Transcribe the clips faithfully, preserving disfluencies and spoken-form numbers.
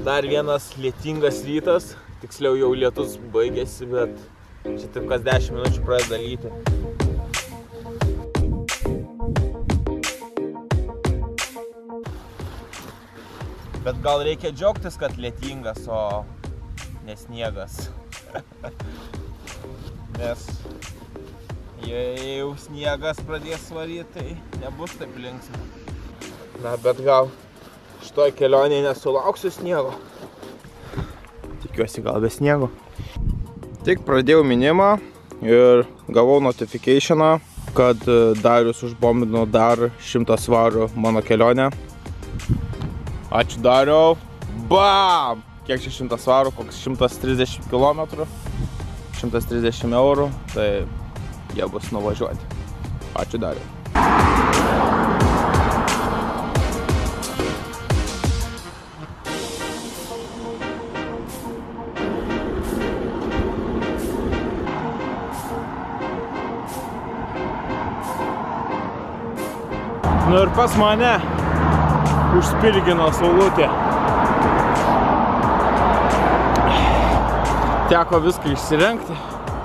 Dar vienas lietingas rytas, tiksliau jau lietus baigėsi, bet čia taip kas dešimt minučių pradeda lyti. Bet gal reikia džiaugtis, kad lietingas, o ne sniegas. Nes jei jau sniegas pradės varyti, tai nebus taip linksma. Na, bet gal šitoj kelionėje nesulauksiu sniego. Tikiuosi gal be sniego. Tik pradėjau minimą ir gavau notificationą, kad Darius užbombino dar šimtą svarų mano kelionę. Ačiū Dariau. Bam! Kiek čia šimtas svarų? Koks šimtas trisdešimt kilometrų? šimtas trisdešimt eurų. Tai jie bus nuvažiuoti. Ačiū Dariau. Nu ir pas mane užspirgino saulutė. Teko viską išsirengti.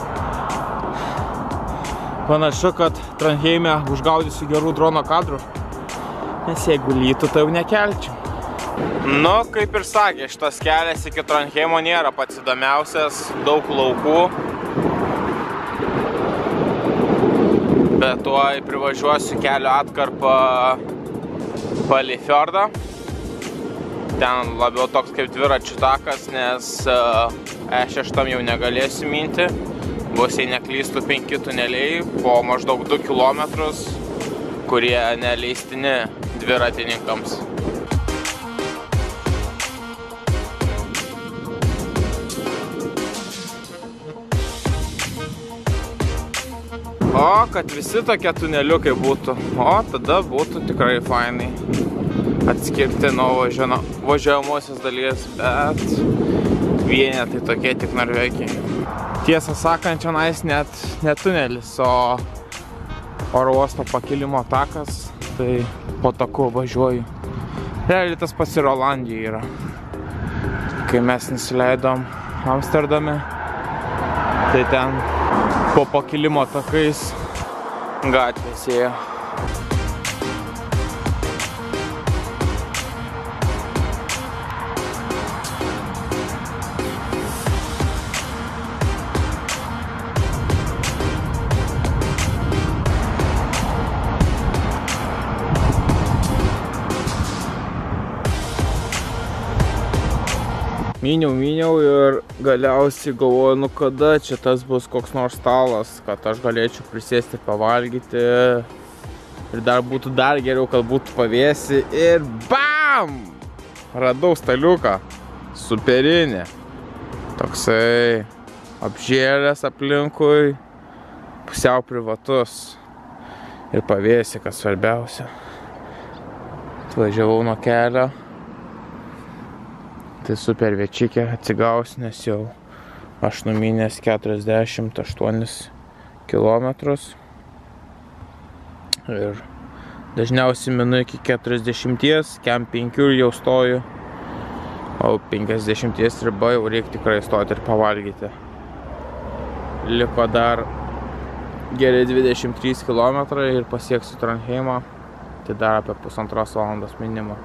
Panašu, kad Tranheime užgaudysiu gerų drono kadrų. Nes jeigu lytų, tai jau nekelčiau. Nu, kaip ir sakė, šitas kelias iki Tranheimo nėra pats įdomiausias. Daug laukų. Bet tuoj privažiuosiu kelio atkarpą palei fjordą. Ten labiau toks kaip dviračių takas, nes E šeši jau negalėsiu minti. Bus, jei neklystų, penki tuneliai po maždaug du kilometrus, kurie neleistini dviratininkams. O, kad visi tokie tuneliukai būtų, o tada būtų tikrai fainai atskirti nuo važiuojamosios dalies, bet vienetai tokie tik Norvegijai. Tiesą sakant, čionais net ne tunelis, o oro uosto pakilimo takas, tai po taku važiuoju. Realiai tas pats ir Olandija yra. Kai mes nusileidom Amsterdame, tai ten po pakilimo takais gatvės ėjo. Myniau, myniau ir galiausiai galvoju, nu kada čia tas bus koks nors stalas, kad aš galėčiau prisėsti pavalgyti ir dar būtų dar geriau, kad būtų pavėsi ir bam! Radau staliuką, superinį, toksai apžėlęs aplinkui, pusiau privatus ir pavėsi, kas svarbiausia. Atvažiavau nuo kelio. Tai super večikė, atsigausiu, nes jau aš numynęs keturiasdešimt aštuonis kilometrus. Ir dažniausiai minu iki keturiasdešimties, kem penkių jau stoju. O penkiasdešimties riba jau reikia tikrai stoti ir pavalgyti. Liko dar geri dvidešimt trys kilometrai ir pasieksiu Tranheimą. Tai dar apie pusantros valandos minimum.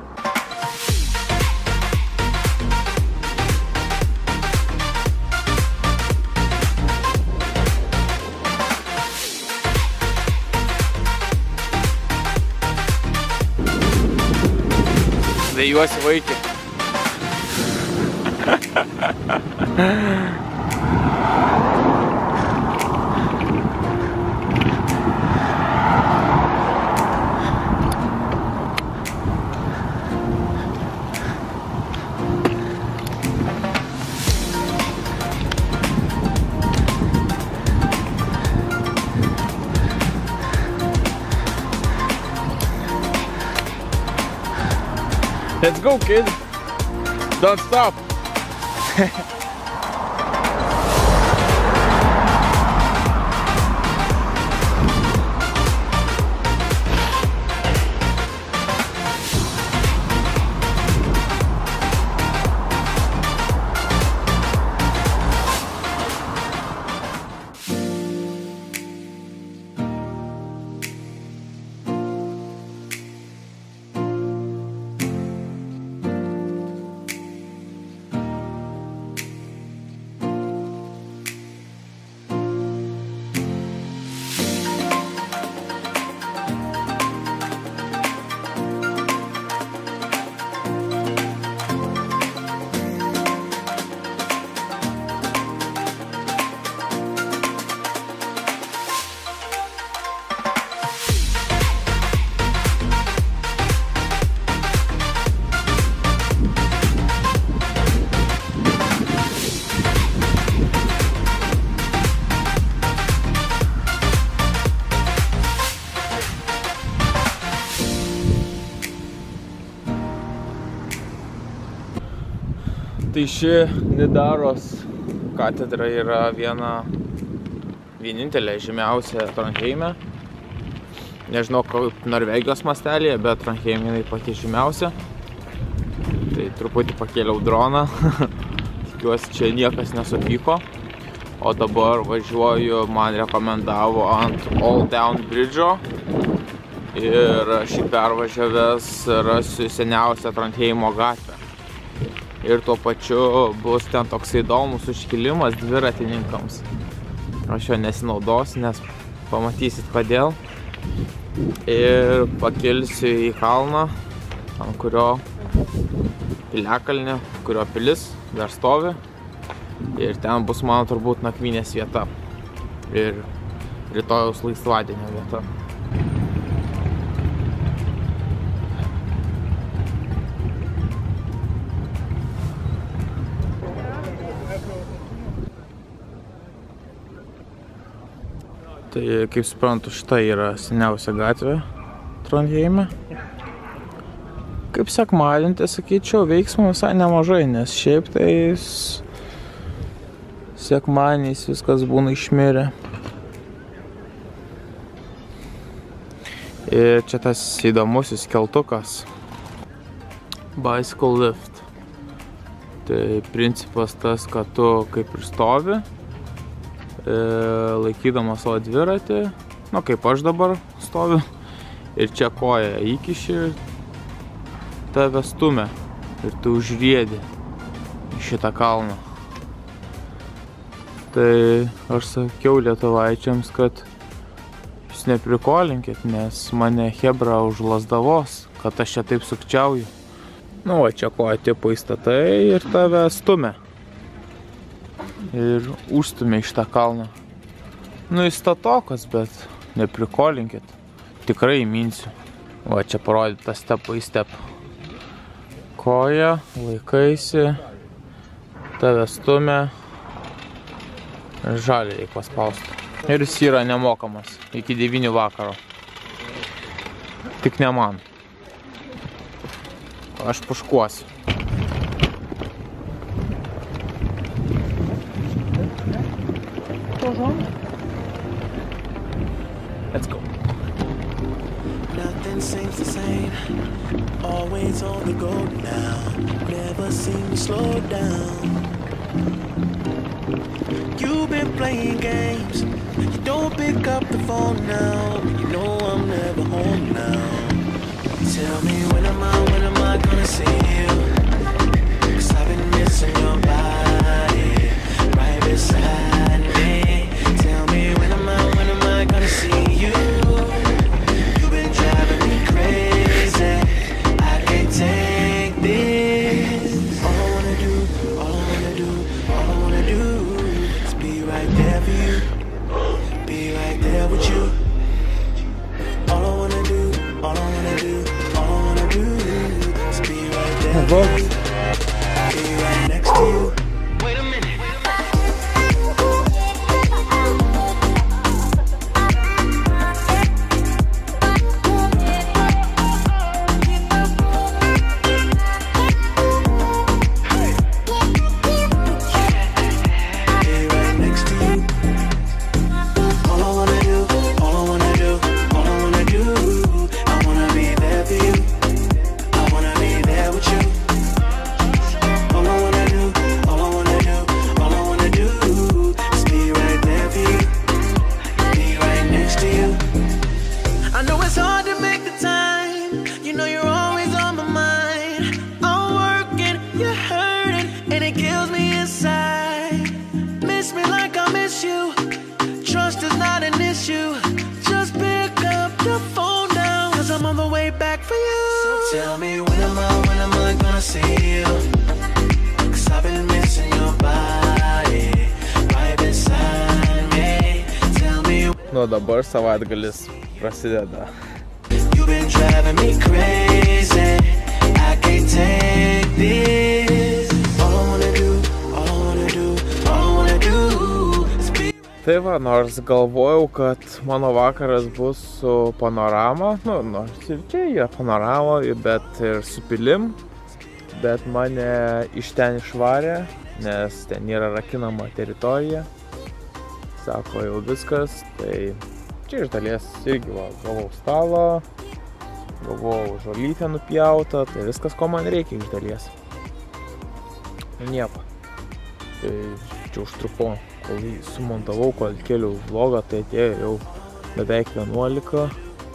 Vėjuosi vaikį. Let's go, kid. Don't stop. Tai ši Nidaros katedra yra viena vienintelė žymiausia Trondheime. Nežinau, kaip Norvegijos mastelėje, bet Trondheime jinai pati žymiausia. Tai truputį pakėliau droną. Tikiuosi, čia niekas nesupyko. O dabar važiuoju, man rekomendavo ant Old Town Bridge'o. Ir aš jį pervažiavęs rasiu seniausią Trondheimo gatvę. Ir tuo pačiu bus ten toks įdomus užkilimas dviratininkams. Aš jo nesinaudosiu, nes pamatysit kodėl. Ir pakilsiu į kalną, ant kurio piliakalnį, kurio pilis dar stovi. Ir ten bus mano turbūt nakvynės vieta. Ir rytojaus laisvadienio vieta. Tai, kaip suprantu, šita yra seniausia gatvė Trondheime. Kaip sekmadienį, tai sakyčiau, veiksmo visai nemažai, nes šiaip tai sekmadieniais viskas būna išmirę. Ir čia tas įdomusis keltukas. Bicycle lift. Tai principas tas, kad tu kaip ir stovi, laikydamas savo dviratį, nu kaip aš dabar stoviu, ir čia koja įkiši ir tave stumia ir tu užriedi į šitą kalną. Tai aš sakiau lietuvaičiams, kad jūs neprikolinkit, nes mane chebra už Lazdavos, kad aš čia taip sukčiauju. Nu, va čia koja tipo įstatai ir tave stumia. Ir užstumė iš tą kalną. Nu, jis statokas, bet neprikolinkit. Tikrai įminsiu. Va, čia parodyta step by step. Koja, laikaisi, tave stumė. Žalį reikia paspausti. Ir jis yra nemokamas iki devynių vakaro. Tik ne man. Aš puškuosiu. Let's go. Nothing seems the same. Always on the go now. Never seem to slow down. You've been playing games. You don't pick up the phone now. You know I'm never home now. Tell me when am I, when am I gonna see you? 'Cause I've been missing your body right beside me. Tell me when am I, when am I gonna see you? You've been driving me crazy. I can't take this. All I wanna do, all I wanna do, all I wanna do is be right there for you. Be right there with you. All I wanna do, all I wanna do, all I wanna do is be right there for you. Be right next to you. Wait a minute. Tell me when am I, when am I gonna see you? 'Cause I've been missing your body right beside me. Tell me. Nu, dabar savaitgalis prasideda. You've been driving me crazy. I can't take this. All I wanna do, all I wanna do, all I wanna do is be. Tai va, nors galvojau, kad mano vakaras bus su panorama, nu, nors ir čia yra panorama, bet ir su pilim. bet mane iš ten išvarė, nes ten yra rakinama teritorija. Sako, jau viskas, tai čia iš dalies irgi va, gavau stalą, gavau žolytę nupjautą, tai viskas, ko man reikia iš dalies. Nieko. Tai čia užtruko, kol sumontavau, kol keliau vlogą, tai atėjo jau beveik vienuolika.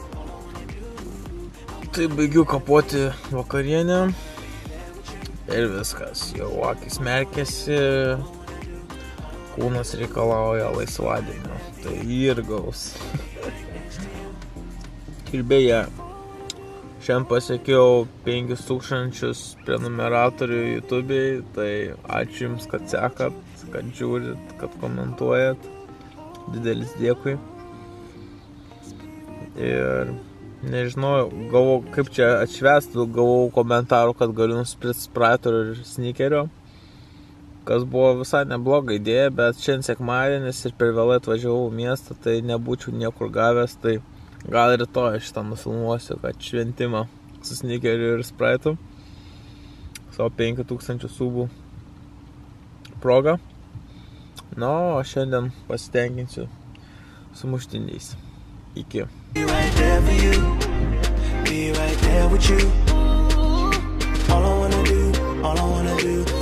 Tai baigiu kapoti vakarienę ir viskas, jau akis merkėsi, kūnas reikalauja laisvadienio, tai ir gaus. Ir beje, šiandien pasiekiau penkis tūkstančius prenumeratorių YouTube'ai, tai ačiū Jums, kad sekat, kad žiūrit, kad komentuojat, didelis dėkui. Ir nežinau, gavau, kaip čia atšvęstų, gavau komentarų, kad galiu nusipirkti Sprite'o ir Snickerio, kas buvo visai nebloga idėja, bet šiandien sekmadienis ir per vėlai atvažiavau į miestą, tai nebūčiau niekur gavęs, tai gal rytoj šitą nufilmuosiu, kad šventimą su Snickeriu ir Sprite'u savo penkių tūkstančių subų progą. Na, o šiandien pasitenkinsiu sumuštiniais. Iki. Be right there for you, be right there with you. All I wanna do, all I wanna do